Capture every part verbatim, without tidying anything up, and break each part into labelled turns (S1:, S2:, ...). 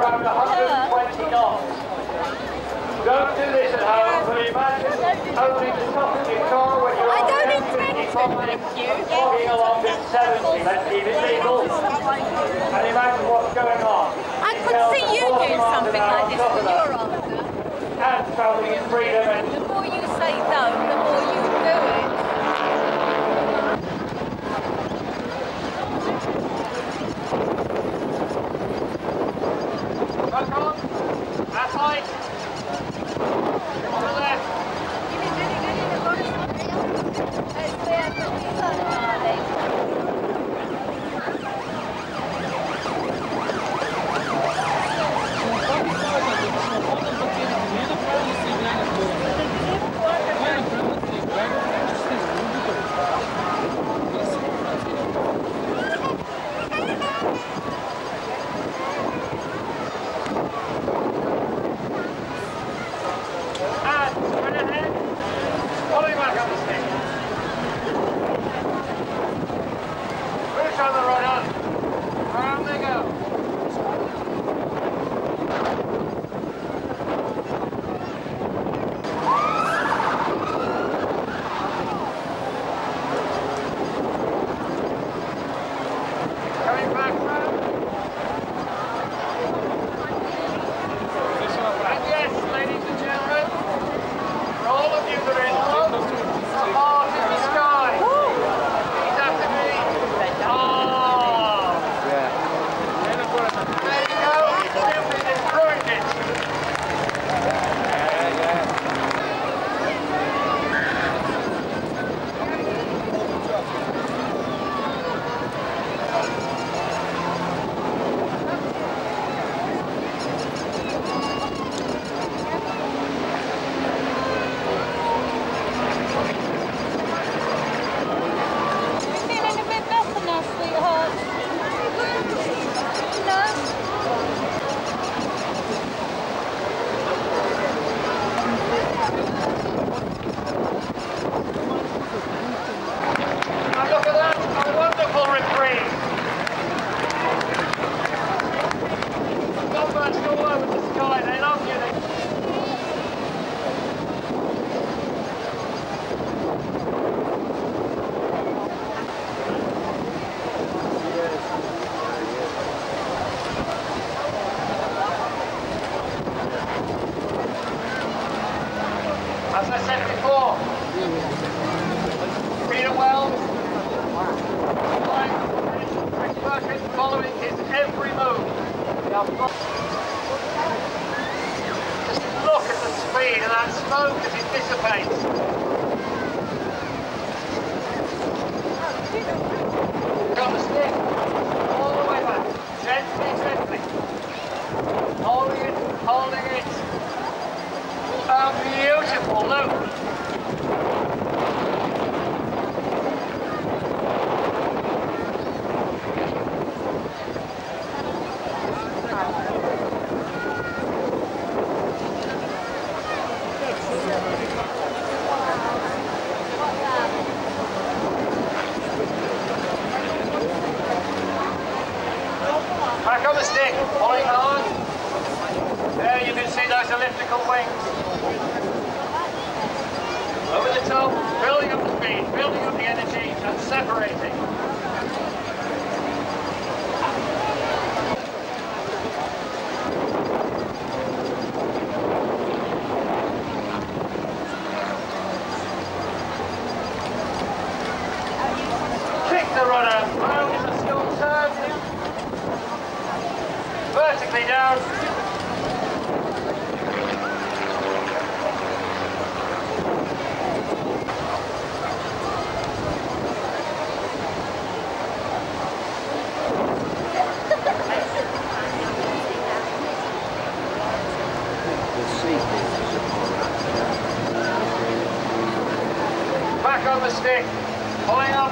S1: around one hundred twenty knots. Don't do this at home, but imagine opening the top of your car when you're on ten fifty kilometers, logging along at seventy. Let's keep it legal. And imagine what's going on.
S2: I could see you doing something like this when you're on.
S1: And travelling in freedom. And
S2: the more you say no, the more you do it.
S1: Back on. That's right. On the left. As I said before, Peter Wells, working, following his every move. Just look at the speed of that smoke as it dissipates. On the stick, all the way back, gently, gently. Holding it, holding it. Oh, beautiful, look. Back on the stick, pulling hard. There you can see those elliptical wings. Over the top, building up the speed, building up the energy and separating. Kick the rudder, round in the skill turn. Vertically down. Back on the stick, pulling up.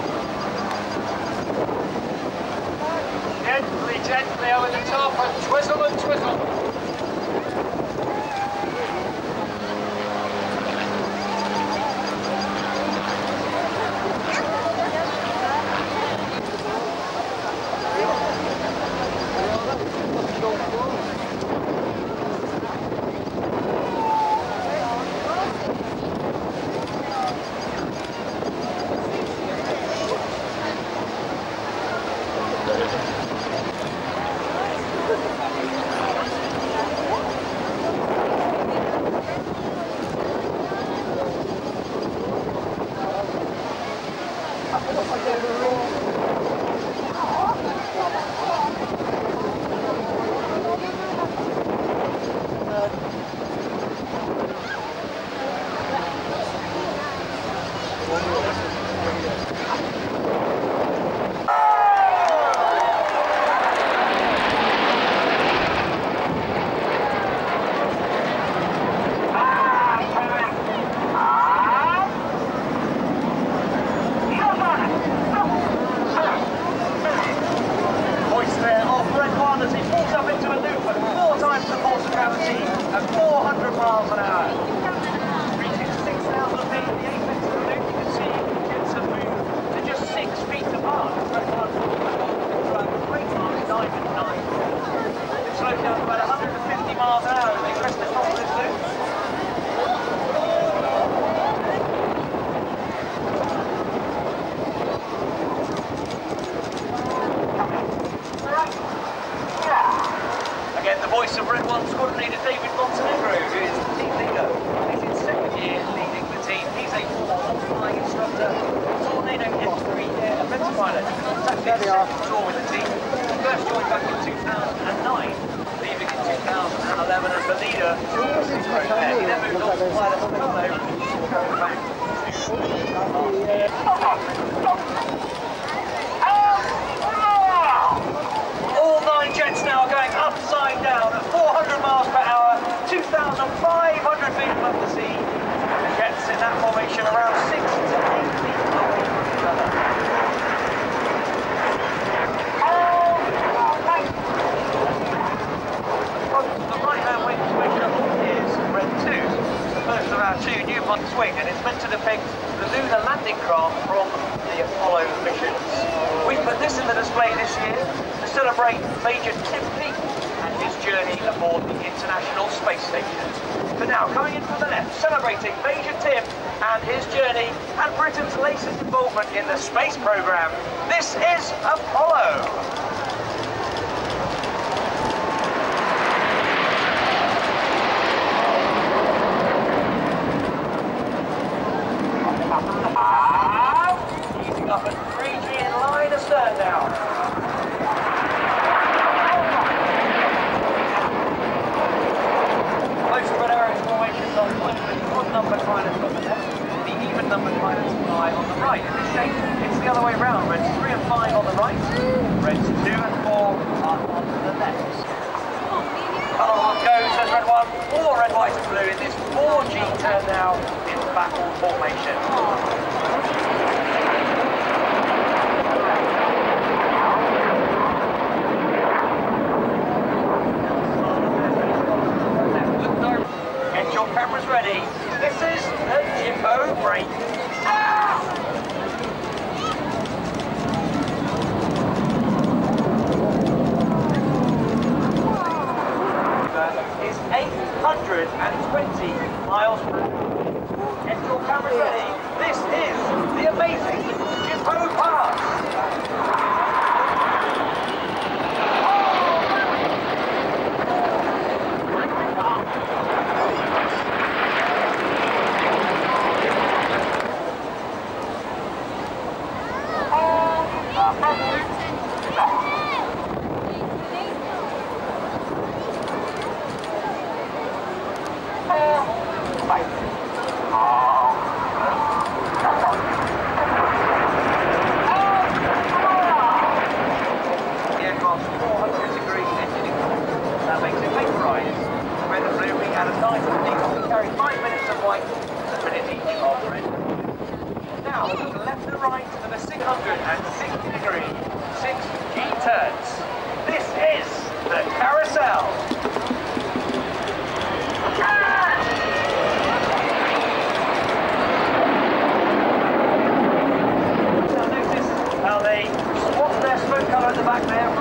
S1: Gently, gently over the top and twizzle and twizzle. All nine jets now are going upside down at four hundred miles per hour, two thousand five hundred feet above the sea. The jets in that formation around six to eight feet away from each other. The right-hand wing swing is red two, the first of our two new one swing, and it's meant to depict the lunar landing craft from the Apollo missions. We put this in the display this year to celebrate Major Tim Peake and his journey aboard the International Space Station. But now, coming in from the left, celebrating Major Tim and his journey and Britain's latest involvement in the space program, this is Apollo. Up at three G in line astern now. Most of our formations on one odd numbered pilots on the left, the even numbered pilots fly on the right. In this shape, it's the other way round. Reds three and five on the right, reds two and four are on the left. Colour one goes as red one, or red, white and blue in this four G turn now in Blackpool formation. Cameras ready. This is the Jimbo break. Ah! Is eight hundred twenty miles per hour. Get your cameras ready. This is the amazing Jimbo pass. Now, left and right for the six hundred sixty degree, six G turns. This is the carousel. Now notice how they swap their smoke colour at the back there